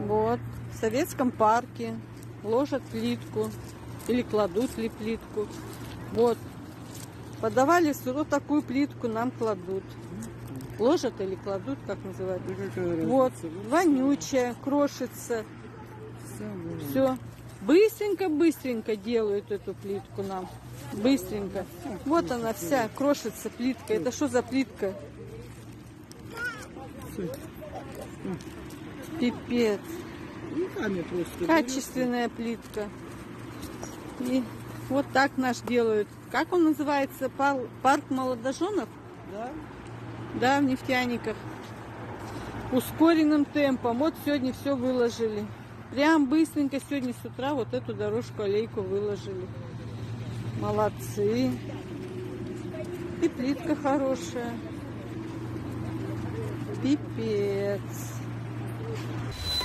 Вот, в Советском парке ложат плитку или кладут ли плитку. Вот, подавали вот такую плитку, нам кладут. Ложат или кладут, как называют. Вот, вонючая, крошится. Все. Быстренько делают эту плитку нам. Быстренько. Вот она вся, крошится плитка. Это что за плитка? Пипец. Качественная плитка. И вот так наш делают. Как он называется? Парк молодоженов? Да. Да, в нефтяниках. Ускоренным темпом. Вот сегодня все выложили. Прям быстренько сегодня с утра вот эту дорожку, аллейку выложили. Молодцы. И плитка хорошая. Пипец.